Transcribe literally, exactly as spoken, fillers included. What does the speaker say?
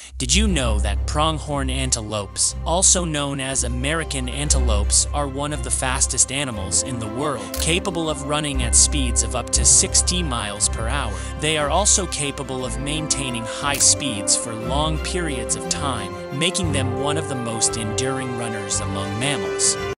Did you know that pronghorn antelopes, also known as American antelopes, are one of the fastest animals in the world, capable of running at speeds of up to sixty miles per hour? They are also capable of maintaining high speeds for long periods of time, making them one of the most enduring runners among mammals.